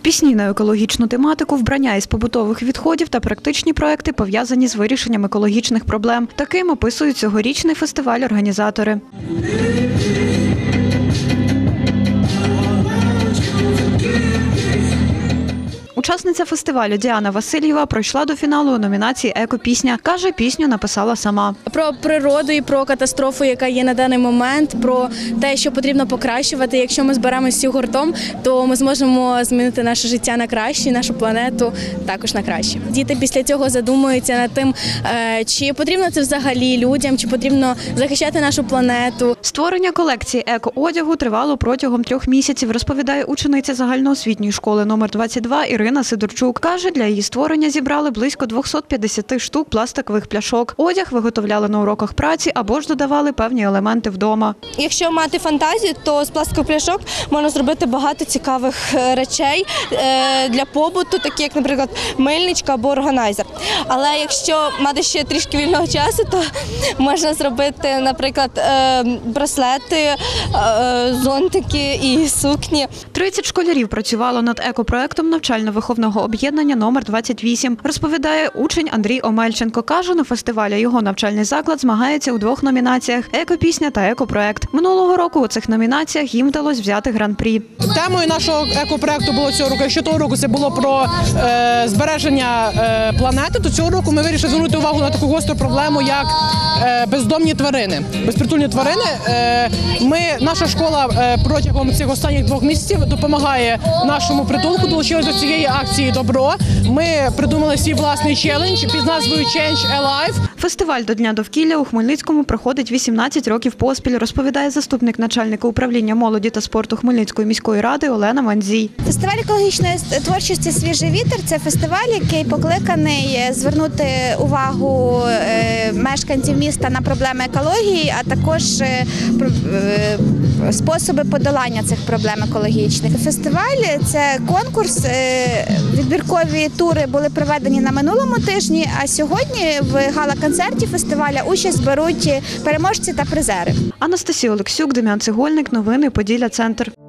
Пісні на екологічну тематику, вбрання із побутових відходів та практичні проекти, пов'язані з вирішенням екологічних проблем. Таким описують цьогорічний фестиваль організатори. Учасниця фестивалю Діана Васильєва пройшла до фіналу у номінації «Екопісня». Каже, пісню написала сама. Про природу і про катастрофу, яка є на даний момент, про те, що потрібно покращувати. Якщо ми зберемося всі гуртом, то ми зможемо змінити наше життя на краще, нашу планету також на краще. Діти після цього задумуються над тим, чи потрібно це взагалі людям, чи потрібно захищати нашу планету. Створення колекції еко-одягу тривало протягом 3 місяців, розповідає учениця загальноосвітньої школи номер 22 Ірина Сидорчук. Каже, для її створення зібрали близько 250 штук пластикових пляшок. Одяг виготовляли на уроках праці або ж додавали певні елементи вдома. Якщо мати фантазію, то з пластикових пляшок можна зробити багато цікавих речей для побуту, такі як, наприклад, мильничка або органайзер. Але якщо мати ще трішки вільного часу, то можна зробити, наприклад, браслети, зонтики і сукні. 30 школярів працювало над екопроектом навчально-виховного об'єднання номер 28, розповідає учень Андрій Омельченко. Каже, на фестивалі його навчальний заклад змагається у 2 номінаціях – екопісня та екопроект. Минулого року у цих номінаціях їм вдалося взяти гран-прі. Темою нашого екопроекту було цього року, якщо того року це було про збереження планети, то цього року ми вирішили звернути увагу на таку гостру проблему, як бездомні тварини, безпритульні тварини. Наша школа протягом цих останніх 2 місяців допомагає нашому притулку, долучилися до цієї акції «Добро». Ми придумали свій власний челендж під назвою «Change Alive». Фестиваль до Дня довкілля у Хмельницькому проходить 18 років поспіль, розповідає заступник начальника управління молоді та спорту Хмельницької міської ради Олена Мандзій. Фестиваль екологічної творчості «Свіжий вітер» – це фестиваль, який покликаний звернути увагу мешканців міста на проблеми екології, а також способи подолання цих проблем екологічних. Фестиваль – це конкурс, відбіркові тури були проведені на минулому тижні, а сьогодні в гала-концерті фестивалю участь беруть переможці та призери. Анастасія Олексюк, Дем'ян Цегольник, новини Поділля Центр.